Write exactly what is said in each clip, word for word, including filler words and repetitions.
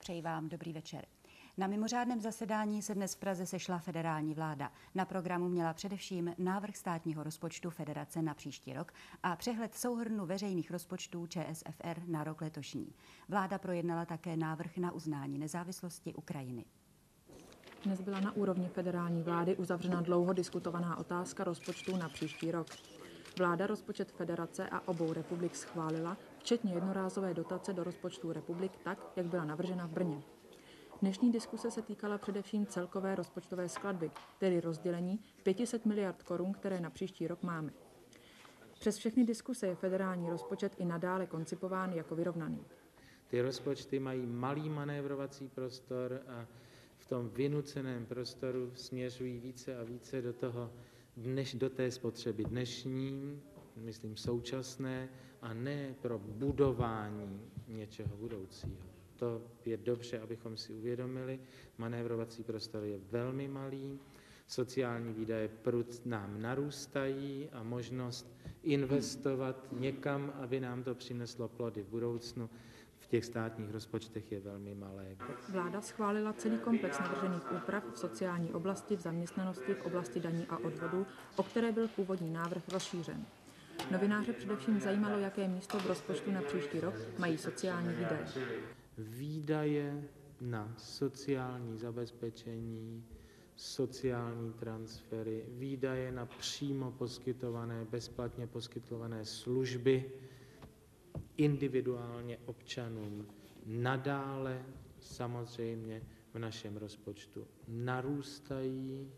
přeji vám dobrý večer. Na mimořádném zasedání se dnes v Praze sešla federální vláda. Na programu měla především návrh státního rozpočtu federace na příští rok a přehled souhrnu veřejných rozpočtů Č S F R na rok letošní. Vláda projednala také návrh na uznání nezávislosti Ukrajiny. Dnes byla na úrovni federální vlády uzavřena dlouho diskutovaná otázka rozpočtu na příští rok. Vláda rozpočet federace a obou republik schválila, včetně jednorázové dotace do rozpočtů republik tak, jak byla navržena v Brně. Dnešní diskuse se týkala především celkové rozpočtové skladby, tedy rozdělení pět set miliard korun, které na příští rok máme. Přes všechny diskuse je federální rozpočet i nadále koncipován jako vyrovnaný. Ty rozpočty mají malý manévrovací prostor a v tom vynuceném prostoru směřují více a více do toho, dneš, do té spotřeby dnešní, myslím současné, a ne pro budování něčeho budoucího. To je dobře, abychom si uvědomili. Manévrovací prostor je velmi malý, sociální výdaje prud nám narůstají a možnost investovat někam, aby nám to přineslo plody v budoucnu, v těch státních rozpočtech je velmi malé. Vláda schválila celý komplex navržených úprav v sociální oblasti, v zaměstnanosti, v oblasti daní a odvodů, o které byl původní návrh rozšířen. Novináře především zajímalo, jaké místo v rozpočtu na příští rok mají sociální výdaje. Výdaje na sociální zabezpečení, sociální transfery, výdaje na přímo poskytované, bezplatně poskytované služby individuálně občanům nadále samozřejmě v našem rozpočtu narůstají,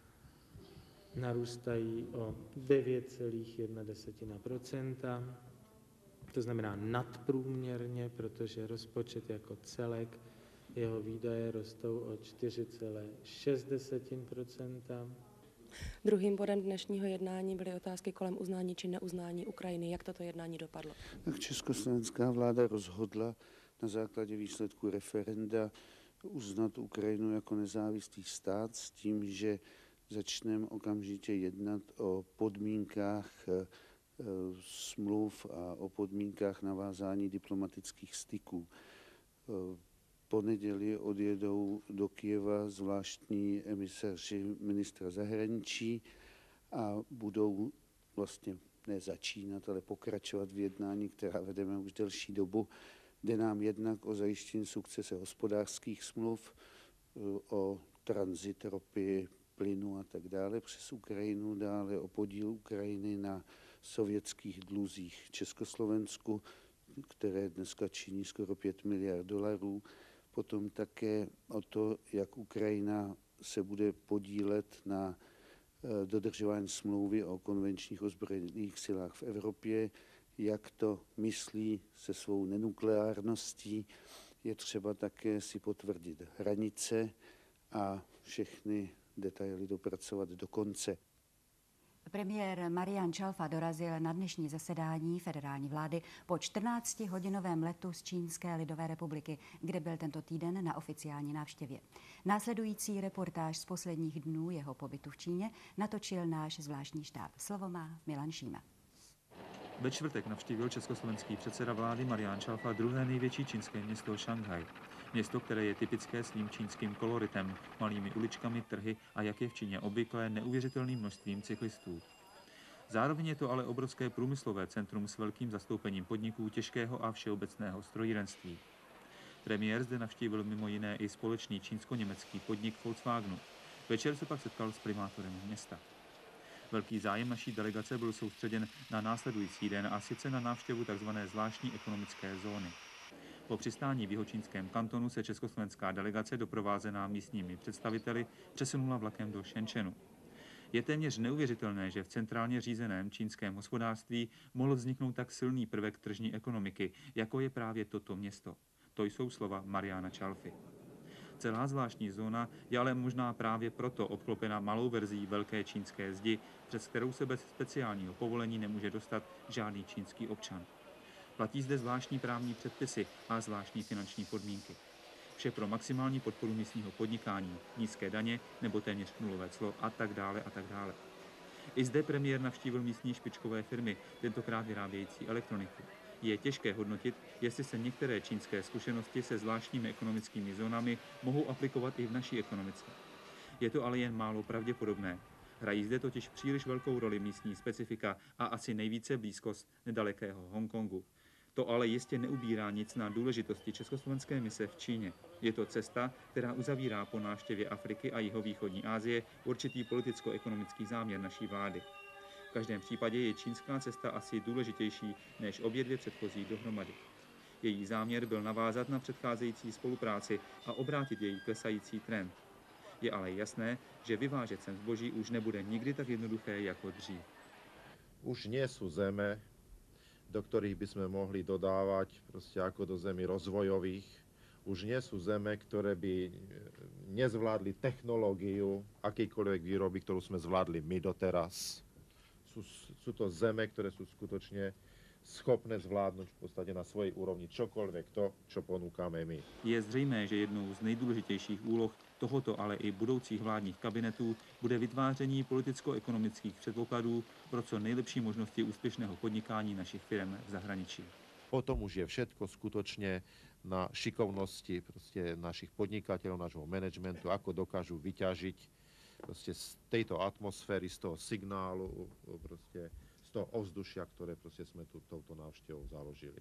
narůstají o devět celá jedna procenta, to znamená nadprůměrně, protože rozpočet jako celek, jeho výdaje rostou o čtyři celá šest procenta. Druhým bodem dnešního jednání byly otázky kolem uznání či neuznání Ukrajiny. Jak toto jednání dopadlo? Tak československá vláda rozhodla na základě výsledku referenda uznat Ukrajinu jako nezávislý stát s tím, že začneme okamžitě jednat o podmínkách smluv a o podmínkách navázání diplomatických styků. Po neděli odjedou do Kyjeva zvláštní emisaři ministra zahraničí a budou vlastně ne začínat, ale pokračovat v jednání, která vedeme už delší dobu. Jde nám jednak o zajištění sukcese hospodářských smluv, o tranzit ropy, plynu a tak dále přes Ukrajinu, dále o podíl Ukrajiny na sovětských dluzích Československu, které dneska činí skoro pět miliard dolarů. Potom také o to, jak Ukrajina se bude podílet na dodržování smlouvy o konvenčních ozbrojených silách v Evropě, jak to myslí se svou nenukleárností. Je třeba také si potvrdit hranice a všechny detaily dopracovat do konce. Premiér Marian Čalfa dorazil na dnešní zasedání federální vlády po čtrnáctihodinovém letu z Čínské lidové republiky, kde byl tento týden na oficiální návštěvě. Následující reportáž z posledních dnů jeho pobytu v Číně natočil náš zvláštní štáb. Slovo má Milan Šíma. Ve čtvrtek navštívil československý předseda vlády Marian Čalfa druhé největší čínské město Šanghaj. Město, které je typické svým čínským koloritem, malými uličkami, trhy a, jak je v Číně obvyklé, neuvěřitelným množstvím cyklistů. Zároveň je to ale obrovské průmyslové centrum s velkým zastoupením podniků těžkého a všeobecného strojírenství. Premiér zde navštívil mimo jiné i společný čínsko-německý podnik Volkswagenu. Večer se pak setkal s primátorem města. Velký zájem naší delegace byl soustředěn na následující den, a sice na návštěvu tzv. Zvláštní ekonomické zóny. Po přistání v jihočínském kantonu se československá delegace doprovázená místními představiteli přesunula vlakem do Šenčenu. Je téměř neuvěřitelné, že v centrálně řízeném čínském hospodářství mohl vzniknout tak silný prvek tržní ekonomiky, jako je právě toto město. To jsou slova Mariana Čalfy. Celá zvláštní zóna je ale možná právě proto obklopena malou verzí velké čínské zdi, přes kterou se bez speciálního povolení nemůže dostat žádný čínský občan. Platí zde zvláštní právní předpisy a zvláštní finanční podmínky. Vše pro maximální podporu místního podnikání, nízké daně nebo téměř nulové clo a tak dále a tak dále. I zde premiér navštívil místní špičkové firmy, tentokrát vyrábějící elektroniku. Je těžké hodnotit, jestli se některé čínské zkušenosti se zvláštními ekonomickými zónami mohou aplikovat i v naší ekonomice. Je to ale jen málo pravděpodobné. Hrají zde totiž příliš velkou roli místní specifika a asi nejvíce blízkost nedalekého Hongkongu. To ale jistě neubírá nic na důležitosti československé mise v Číně. Je to cesta, která uzavírá po návštěvě Afriky a jihovýchodní Asie určitý politicko-ekonomický záměr naší vlády. V každém případě je čínská cesta asi důležitější než obě dvě předchozí dohromady. Její záměr byl navázat na předcházející spolupráci a obrátit její klesající trend. Je ale jasné, že vyvážet sem zboží už nebude nikdy tak jednoduché jako dřív. Už nie sú zeme, do ktorých by sme mohli dodávať proste ako do zemí rozvojových. Už nie sú zeme, ktoré by nezvládli technológiu akýkoľvek výroby, ktorú sme zvládli my doteraz. Sú, sú to zeme, ktoré sú skutočne schopné zvládnuť v podstate na svojej úrovni čokoľvek to, čo ponúkame my. Je zřejmé, že jednou z nejdůležitějších úloh tohoto, ale i budoucích vládních kabinetů bude vytváření politicko-ekonomických předpokladů pro co nejlepší možnosti úspěšného podnikání našich firm v zahraničí. Potom už je všetko skutočne na šikovnosti proste našich podnikateľov, nášho managementu, ako dokážu vyťažiť proste z tejto atmosféry, z toho signálu, proste z toho ovzdušia, ktoré proste sme tu touto návštevou založili.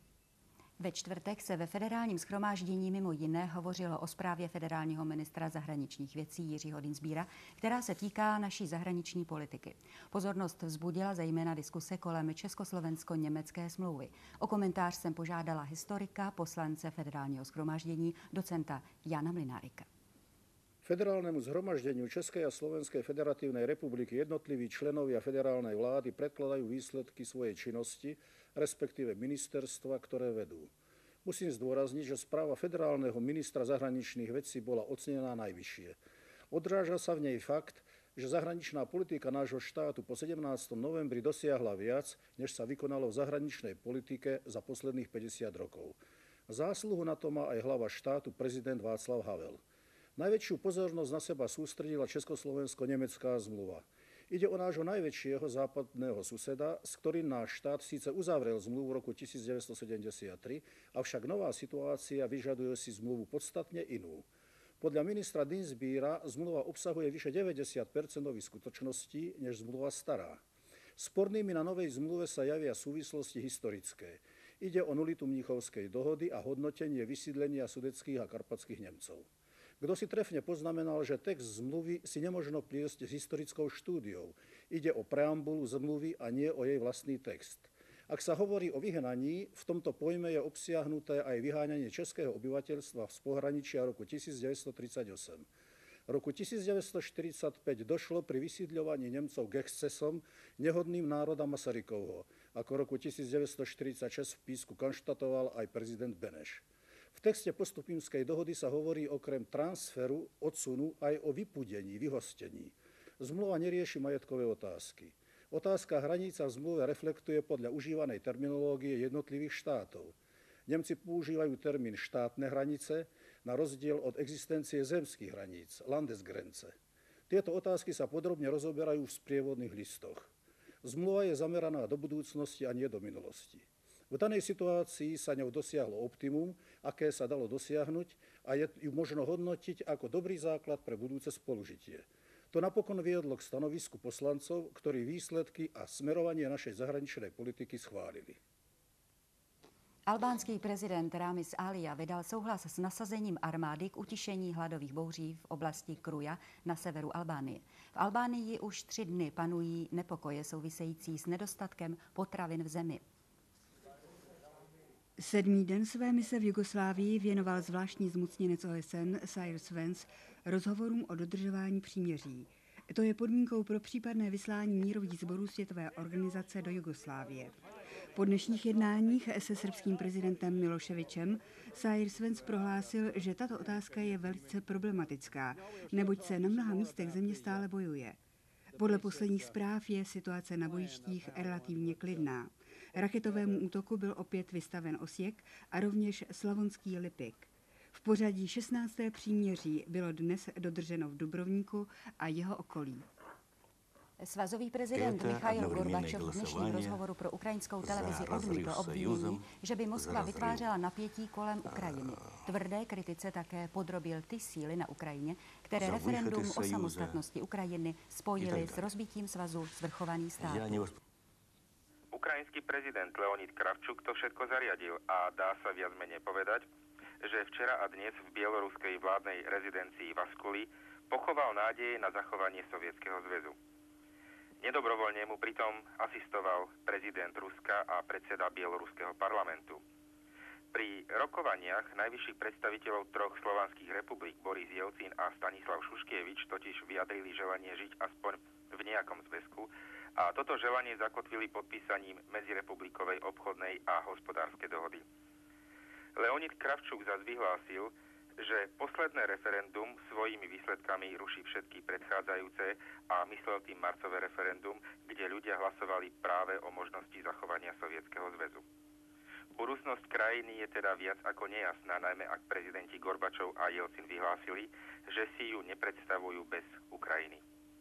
Ve čtvrtek se ve federálním shromáždění mimo jiné hovořilo o zprávě federálního ministra zahraničních věcí Jiřího Dienstbiera, která se týká naší zahraniční politiky. Pozornost vzbudila zejména diskuse kolem československo-německé smlouvy. O komentář jsem požádala historika, poslance federálního shromáždění, docenta Jana Mlynárika. Federálnemu zhromaždeniu Českej a Slovenskej federatívnej republiky jednotliví členovia federálnej vlády predkladajú výsledky svojej činnosti, respektíve ministerstva, ktoré vedú. Musím zdôrazniť, že správa federálneho ministra zahraničných vecí bola ocenená najvyššie. Odráža sa v nej fakt, že zahraničná politika nášho štátu po sedemnásteho novembri dosiahla viac, než sa vykonalo v zahraničnej politike za posledných päťdesiat rokov. Zásluhu na to má aj hlava štátu prezident Václav Havel. Najväčšiu pozornosť na seba sústredila Československo-nemecká zmluva. Ide o nášho najväčšieho západného suseda, s ktorým náš štát síce uzavrel zmluvu v roku devätnásťsedemdesiattri, avšak nová situácia vyžaduje si zmluvu podstatne inú. Podľa ministra Dienstbiera zmluva obsahuje vyše deväťdesiat percent nových skutočností, než zmluva stará. Spornými na novej zmluve sa javia súvislosti historické. Ide o nulitu Mníchovskej dohody a hodnotenie vysídlenia sudetských a karpatských Nemcov. Kto si trefne poznamenal, že text zmluvy si nemožno pliesť s historickou štúdiou. Ide o preambulu zmluvy a nie o jej vlastný text. Ak sa hovorí o vyhnaní, v tomto pojme je obsiahnuté aj vyháňanie českého obyvateľstva z pohraničia roku devätnásťtridsaťosem. V roku devätnásťštyridsaťpäť došlo pri vysídľovaní Nemcov k excesom nehodným národa Masarykovho, ako roku devätnásťštyridsaťšesť v písku konštatoval aj prezident Beneš. V texte Postupimskej dohody sa hovorí okrem transferu, odsunu aj o vypudení, vyhostení. Zmluva nerieši majetkové otázky. Otázka hraníca v zmluve reflektuje podľa užívanej terminológie jednotlivých štátov. Nemci používajú termín štátne hranice na rozdiel od existencie zemských hraníc, Landesgrenze. Tieto otázky sa podrobne rozoberajú v sprievodných listoch. Zmluva je zameraná do budúcnosti a nie do minulosti. V danej situácii sa ňou dosiahlo optimum, aké sa dalo dosiahnuť a je ju možno hodnotiť ako dobrý základ pre budúce spolužitie. To napokon viedlo k stanovisku poslancov, ktorí výsledky a smerovanie našej zahraničnej politiky schválili. Albánský prezident Ramis Alia vydal souhlas s nasazením armády k utišení hladových bouří v oblasti Kruja na severu Albánie. V Albánii už tři dny panují nepokoje související s nedostatkem potravin v zemi. Sedmý den své mise v Jugoslávii věnoval zvláštní zmocněnec O S N Cyrus Vance rozhovorům o dodržování příměří. To je podmínkou pro případné vyslání mírových sborů Světové organizace do Jugoslávie. Po dnešních jednáních se srbským prezidentem Miloševičem Cyrus Vance prohlásil, že tato otázka je velice problematická, neboť se na mnoha místech země stále bojuje. Podle posledních zpráv je situace na bojištích relativně klidná. Raketovému útoku byl opět vystaven Osijek a rovněž slavonský Lipik. V pořadí šestnácté příměří bylo dnes dodrženo v Dubrovníku a jeho okolí. Svazový prezident Michail Gorbačov v dnešním rozhovoru pro ukrajinskou televizi odmítl obvinění, že by Moskva vytvářela napětí kolem Ukrajiny. Tvrdé kritice také podrobil ty síly na Ukrajině, které referendum o samostatnosti Ukrajiny spojili s rozbitím svazu svrchovaných států. Ukrajinský prezident Leonid Kravčuk to všetko zariadil a dá sa viac menej povedať, že včera a dnes v bieloruskej vládnej rezidencii Vaskuli pochoval nádeje na zachovanie Sovietskeho zväzu. Nedobrovoľne mu pritom asistoval prezident Ruska a predseda bieloruského parlamentu. Pri rokovaniach najvyšších predstaviteľov troch slovanských republik Boris Jelcin a Stanislav Šuškievič totiž vyjadrili želanie žiť aspoň v nejakom zväzku a toto želanie zakotvili podpísaním medzirepublikovej obchodnej a hospodárskej dohody. Leonid Kravčuk zas vyhlásil, že posledné referendum svojimi výsledkami ruší všetky predchádzajúce a myslel tým marcové referendum, kde ľudia hlasovali práve o možnosti zachovania Sovietskeho zväzu. Budúcnosť krajiny je teda viac ako nejasná, najmä ak prezidenti Gorbačov a Jelcin vyhlásili, že si ju nepredstavujú bez Ukrajiny.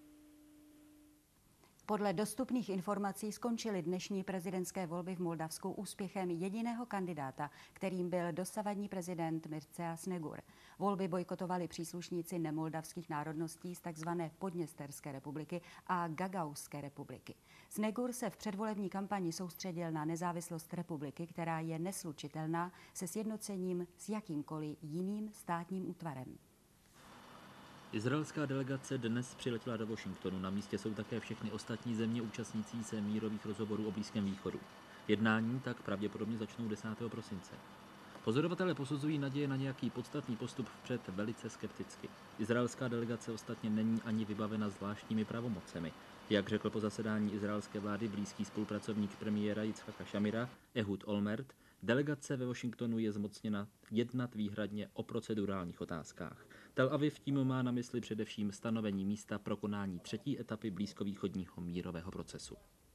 Podle dostupných informací skončily dnešní prezidentské volby v Moldavsku úspěchem jediného kandidáta, kterým byl dosavadní prezident Mircea Snegur. Volby bojkotovali příslušníci nemoldavských národností z tzv. Podněsterské republiky a Gagauské republiky. Snegur se v předvolební kampani soustředil na nezávislost republiky, která je neslučitelná se sjednocením s jakýmkoliv jiným státním útvarem. Izraelská delegace dnes přiletěla do Washingtonu. Na místě jsou také všechny ostatní země účastnící se mírových rozhovorů o Blízkém východu. Jednání tak pravděpodobně začnou desátého prosince. Pozorovatelé posuzují naděje na nějaký podstatný postup vpřed velice skepticky. Izraelská delegace ostatně není ani vybavena zvláštními pravomocemi. Jak řekl po zasedání izraelské vlády blízký spolupracovník premiéra Jitzchaka Šamira Ehud Olmert, delegace ve Washingtonu je zmocněna jednat výhradně o procedurálních otázkách. Tel Aviv tím má na mysli především stanovení místa pro konání třetí etapy blízkovýchodního mírového procesu.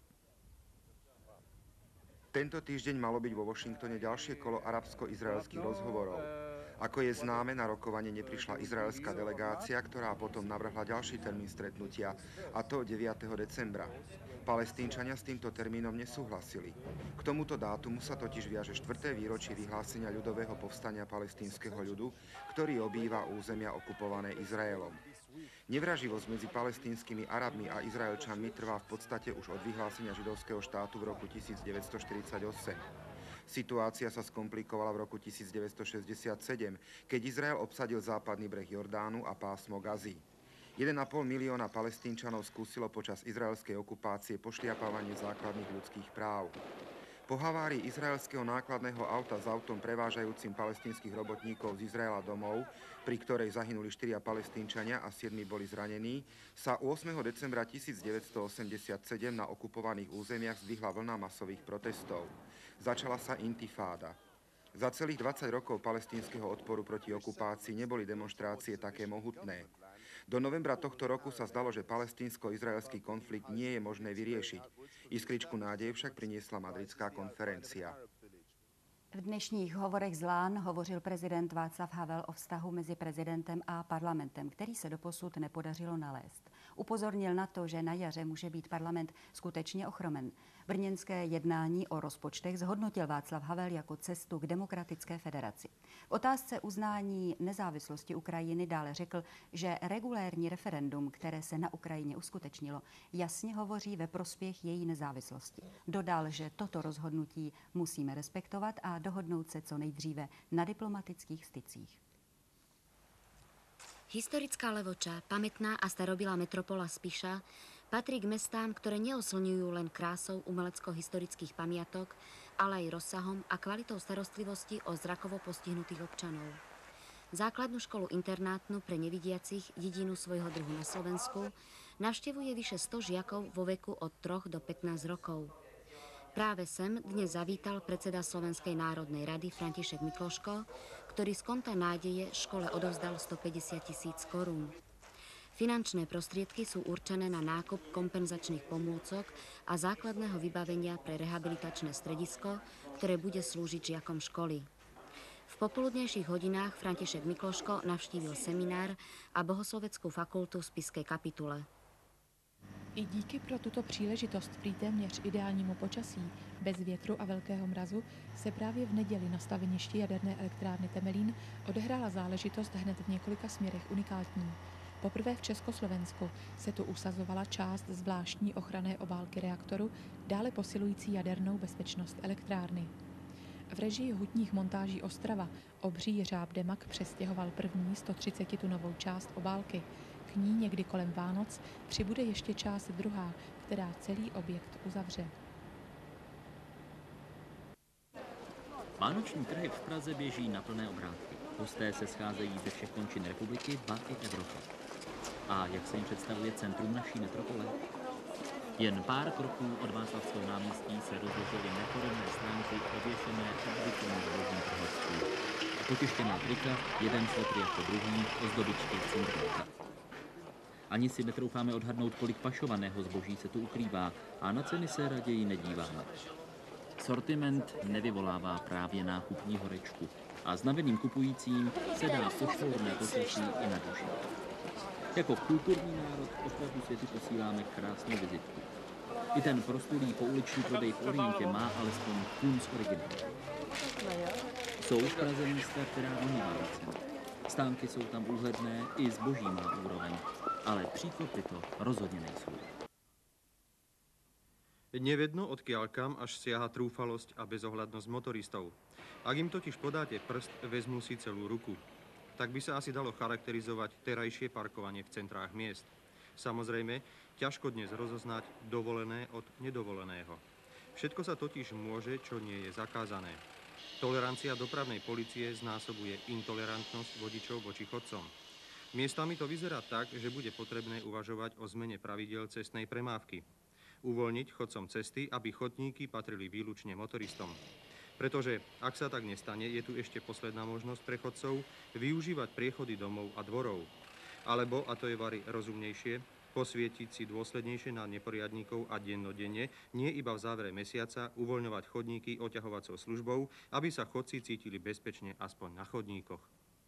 Tento týždeň malo byť vo Washingtone ďalšie kolo arabsko-izraelských rozhovorov. Ako je známe, na rokovanie neprišla izraelská delegácia, ktorá potom navrhla ďalší termín stretnutia, a to deviateho decembra. Palestínčania s týmto termínom nesúhlasili. K tomuto dátumu sa totiž viaže štvrté výročie vyhlásenia ľudového povstania palestínskeho ľudu, ktorý obýva územia okupované Izraelom. Nevraživosť medzi palestínskymi Arabmi a Izraelčanmi trvá v podstate už od vyhlásenia židovského štátu v roku tisícdeväťstoštyridsaťosem. Situácia sa skomplikovala v roku tisícdeväťstošesťdesiatsedem, keď Izrael obsadil západný breh Jordánu a pásmo Gazy. jeden a pol milióna Palestínčanov skúsilo počas izraelskej okupácie pošliapávanie základných ľudských práv. Po havárii izraelského nákladného auta s autom prevážajúcim palestínskych robotníkov z Izraela domov, pri ktorej zahynuli štyria Palestínčania a siedmi boli zranení, sa ôsmeho decembra tisícdeväťstoosemdesiatsedem na okupovaných územiach zdvihla vlna masových protestov. Začala sa intifáda. Za celých dvadsať rokov palestínskeho odporu proti okupácii neboli demonštrácie také mohutné. Do novembra tohto roku sa zdalo, že palestínsko-izraelský konflikt nie je možné vyriešiť. Iskričku nádeje však priniesla madridská konferencia. V dnešních hovorech z Lán hovořil prezident Václav Havel o vztahu mezi prezidentem a parlamentem, který se doposud nepodařilo nalézt. Upozornil na to, že na jaře může být parlament skutečně ochromen. Brněnské jednání o rozpočtech zhodnotil Václav Havel jako cestu k demokratické federaci. V otázce uznání nezávislosti Ukrajiny dále řekl, že regulérní referendum, které se na Ukrajině uskutečnilo, jasně hovoří ve prospěch její nezávislosti. Dodal, že toto rozhodnutí musíme respektovat a dohodnout se co nejdříve na diplomatických stycích. Historická Levoča, pamätná a starobilá metropola Spiša, patrí k mestám, ktoré neoslňujú len krásou umelecko-historických pamiatok, ale aj rozsahom a kvalitou starostlivosti o zrakovo postihnutých občanov. Základnú školu internátnu pre nevidiacich, jedinú svojho druhu na Slovensku, navštevuje vyše sto žiakov vo veku od troch do pätnásť rokov. Práve sem dnes zavítal predseda Slovenskej národnej rady František Mikloško, ktorý z konta nádeje škole odovzdal stopäťdesiat tisíc korún. Finančné prostriedky sú určené na nákup kompenzačných pomôcok a základného vybavenia pre rehabilitačné stredisko, ktoré bude slúžiť žiakom školy. V popoludnejších hodinách František Mikloško navštívil seminár a bohosloveckú fakultu v Spišskej kapitule. I díky pro tuto příležitost prý téměř ideálnímu počasí, bez větru a velkého mrazu, se právě v neděli na staveništi jaderné elektrárny Temelín odehrála záležitost hned v několika směrech unikátní. Poprvé v Československu se tu usazovala část zvláštní ochranné obálky reaktoru, dále posilující jadernou bezpečnost elektrárny. V režii hutních montáží Ostrava obří jeřáb Demak přestěhoval první sto třicet tunovou část obálky. K ní někdy kolem Vánoc přibude ještě část druhá, která celý objekt uzavře. Vánoční trhy v Praze běží na plné obrátky. Hosté se scházejí ze všech končin republiky, ba i Evropy. A jak se jim představuje centrum naší metropole? Jen pár kroků od Václavského náměstí se rozložily neporodné stránky ověšené obvyklým zbožím trhovců. Potištěná trika, jeden svetr jako druhý, ozdobičky, cinkrálka. Ani si netroufáme odhadnout, kolik pašovaného zboží se tu ukrývá, a na ceny se raději nedíváme. Sortiment nevyvolává právě nákupní horečku a znaveným kupujícím se dá pošvourné počasí i na duši. Jako kulturní národ opravdu světu posíláme krásnou vizitku. I ten prostulý pouliční prodej v Orientě má alespoň kunc originál. Jsou v Praze místa, která voní Vánocem. Stánky jsou tam úhledné, i zboží má úroveň, ale příkopy to rozhodně nejsou. Nevedno, odkiaľ kam až siaha trúfalosť a bezohľadnosť motoristov. Ak im totiž podáte prst, vezmú si celú ruku. Tak by sa asi dalo charakterizovať terajšie parkovanie v centrách miest. Samozrejme, ťažko dnes rozoznať dovolené od nedovoleného. Všetko sa totiž môže, čo nie je zakázané. Tolerancia dopravnej polície znásobuje intolerantnosť vodičov voči chodcom. Miestami to vyzerá tak, že bude potrebné uvažovať o zmene pravidiel cestnej premávky. Uvoľniť chodcom cesty, aby chodníky patrili výlučne motoristom. Pretože, ak sa tak nestane, je tu ešte posledná možnosť pre chodcov využívať priechody domov a dvorov. Alebo, a to je vari rozumnejšie, posvietiť si dôslednejšie na neporiadníkov a dennodenne, nie iba v závere mesiaca, uvoľňovať chodníky oťahovacou službou, aby sa chodci cítili bezpečne aspoň na chodníkoch.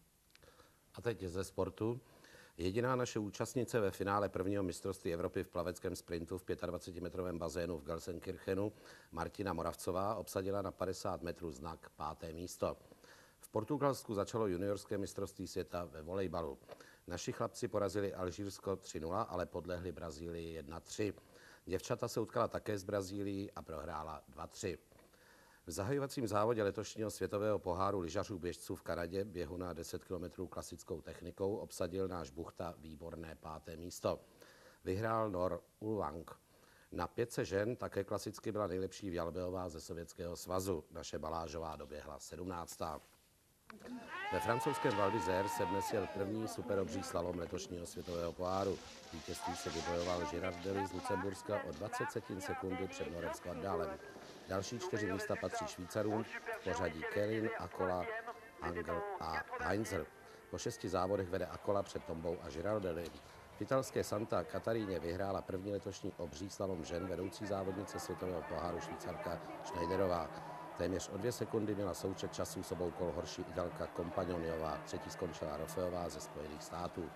A teď ze sportu. Jediná naše účastnice ve finále prvního mistrovství Evropy v plaveckém sprintu v dvacetimetrovém bazénu v Gelsenkirchenu, Martina Moravcová, obsadila na padesát metrů znak páté místo. V Portugalsku začalo juniorské mistrovství světa ve volejbalu. Naši chlapci porazili Alžírsko tři nula, ale podlehli Brazílii jedna tři. Děvčata se utkala také s Brazílií a prohrála dva tři. V zahajovacím závodě letošního světového poháru lyžařů běžců v Kanadě běhu na deset kilometrů klasickou technikou obsadil náš Buchta výborné páté místo. Vyhrál Nor Ulwang. Na pětce žen také klasicky byla nejlepší Vjalbeová ze Sovětského svazu. Naše Balážová doběhla sedmnáctá. Ve francouzském Val d'Isère se dnes jel první superobří slalom letošního světového poháru. Vítězství se vybojoval Girard Dely z Lucemburska o dvacet setin sekundy před Norem Skvardálem. Další čtyři místa patří Švýcarům v pořadí Kellin, Akola, Angel a Heinzer. Po šesti závodech vede Akola před Tombou a Girardelli. V italské Santa Kataríně vyhrála první letošní obří slalom žen vedoucí závodnice světového poháru Švýcarka Schneiderová. Téměř o dvě sekundy měla součet časů s obou kol horší Italka Kompanioniová. Třetí skončila Rofeová ze Spojených států.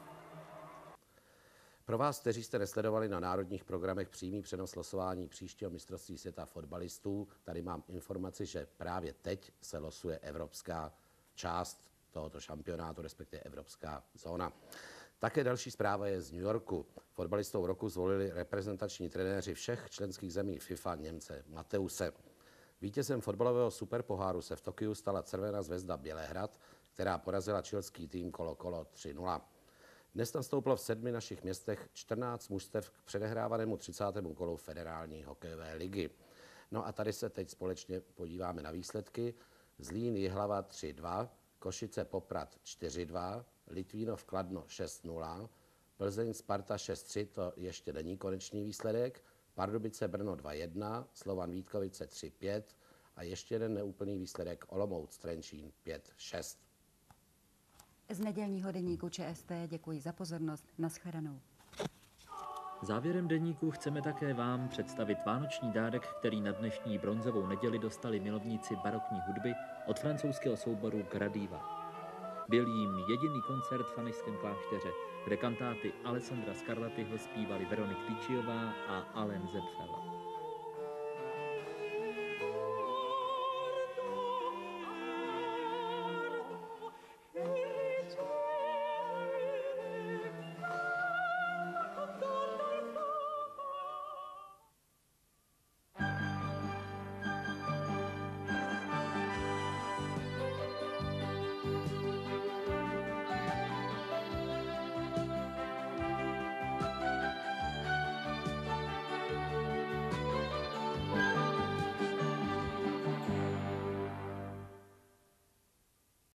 Pro vás, kteří jste nesledovali na národních programech přímý přenos losování příštího mistrovství světa fotbalistů, tady mám informaci, že právě teď se losuje evropská část tohoto šampionátu, respektive evropská zóna. Také další zpráva je z New Yorku. Fotbalistou roku zvolili reprezentační trenéři všech členských zemí FIFA Němce Mateuse. Vítězem fotbalového superpoháru se v Tokiu stala Červená zvezda Bělehrad, která porazila chilský tým Colo Colo tři nula. Dnes nastoupilo v sedmi našich městech čtrnáct mužstev k předehrávanému třicátému kolu federální hokejové ligy. No a tady se teď společně podíváme na výsledky. Zlín Jihlava tři dva, Košice Poprad čtyři dva, Litvínov Kladno šest nula, Plzeň Sparta šest tři, to ještě není konečný výsledek, Pardubice Brno dva jedna, Slovan Vítkovice tři pět a ještě jeden neúplný výsledek Olomouc Trenčín pět šest. Z nedělního deníku ČST děkuji za pozornost. Naschledanou. Závěrem deníku chceme také vám představit vánoční dárek, který na dnešní bronzovou neděli dostali milovníci barokní hudby od francouzského souboru Gradiva. Byl jím jediný koncert v Fanešském klášteře, kde kantáty Alessandra Scarlattiho zpívali Veronik Tyčiová a Alain Zepfel.